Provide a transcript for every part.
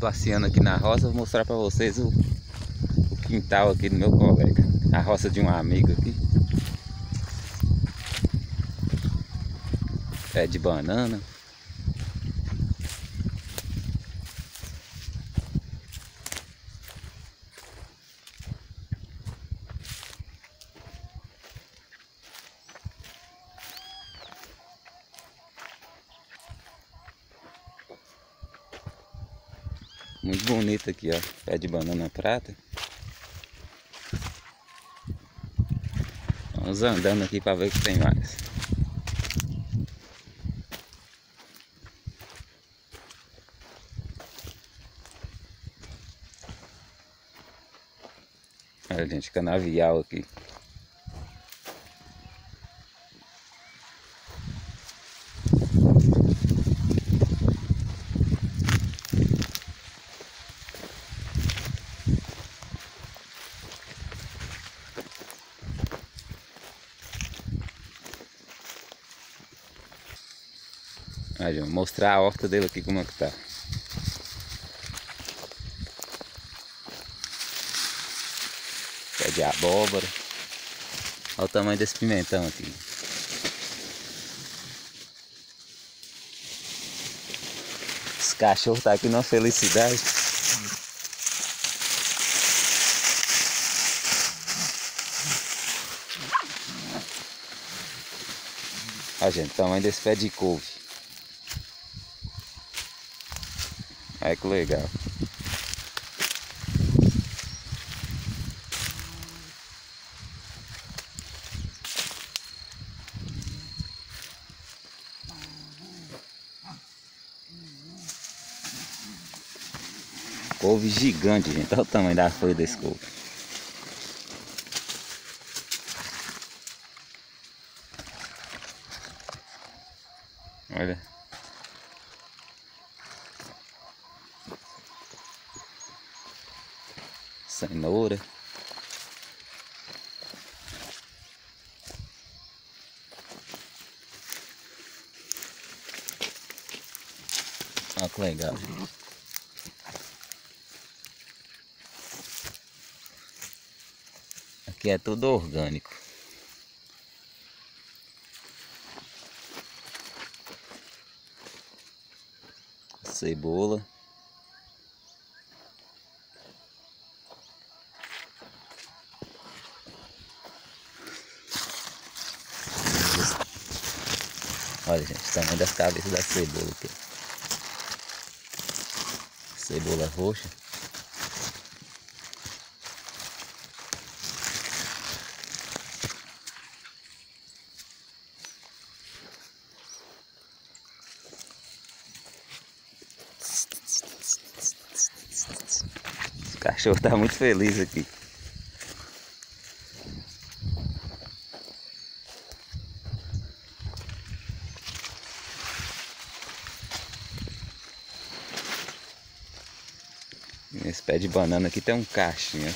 passeando aqui na roça, vou mostrar para vocês o quintal aqui do meu colega. A roça de um amigo aqui. Pé de banana. Muito bonito aqui, ó. Pé de banana prata. Vamos andando aqui para ver o que tem mais. Olha, gente, canavial aqui. Aí, vou mostrar a horta dele aqui como é que tá. Pé de abóbora. Olha o tamanho desse pimentão aqui. Os cachorros tá aqui numa felicidade. Olha, gente, o tamanho desse pé de couve. Olha que legal. Couve gigante, gente. Olha o tamanho da folha desse couve. Olha. Cenoura. Olha que legal. Aqui é tudo orgânico. Cebola. Olha, gente, o tamanho das cabeças da cebola aqui. Cebola roxa. O cachorro tá muito feliz aqui. Nesse pé de banana aqui tem um cachinho.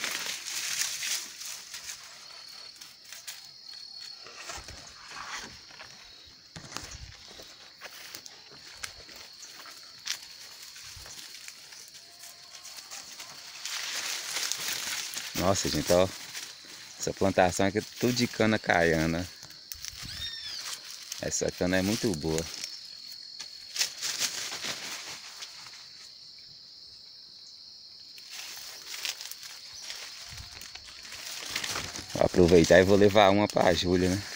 Nossa, gente, ó. Essa plantação aqui é tudo de cana caiana. Essa cana é muito boa. Vou aproveitar e vou levar uma pra Júlia, né?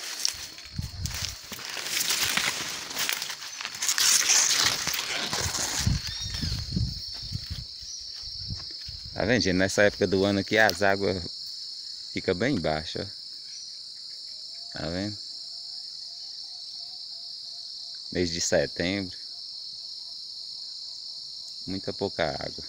Tá vendo, gente? Nessa época do ano aqui as águas ficam bem baixas, ó. Tá vendo? Mês de setembro. Muita pouca água.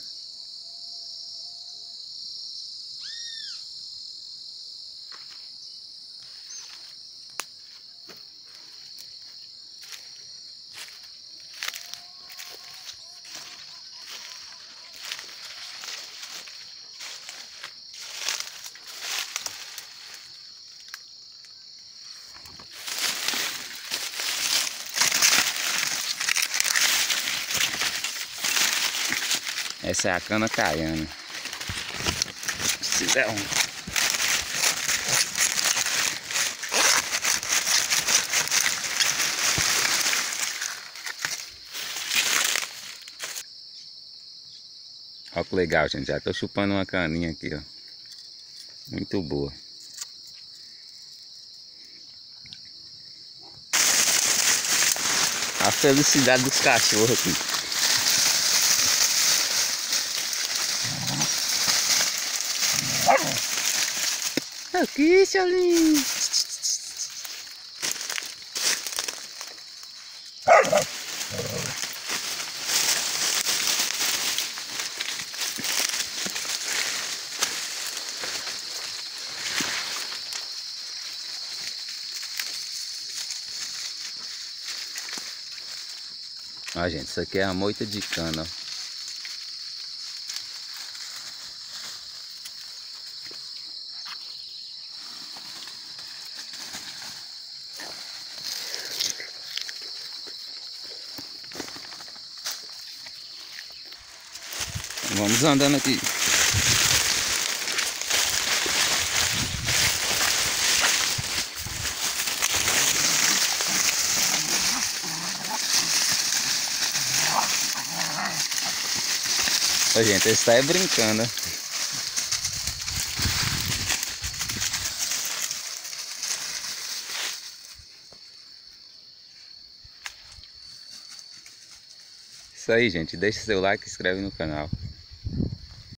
Essa é a cana caiana. Se der um. Olha que legal, gente. Já tô chupando uma caninha aqui, ó. Muito boa. A felicidade dos cachorros aqui. Aqui, seu lindo. Ó, gente, isso aqui é a moita de cana, ó. Vamos andando aqui. Ó, gente, esse tá é brincando, ó. Isso aí, gente. Deixa seu like e se inscreve no canal.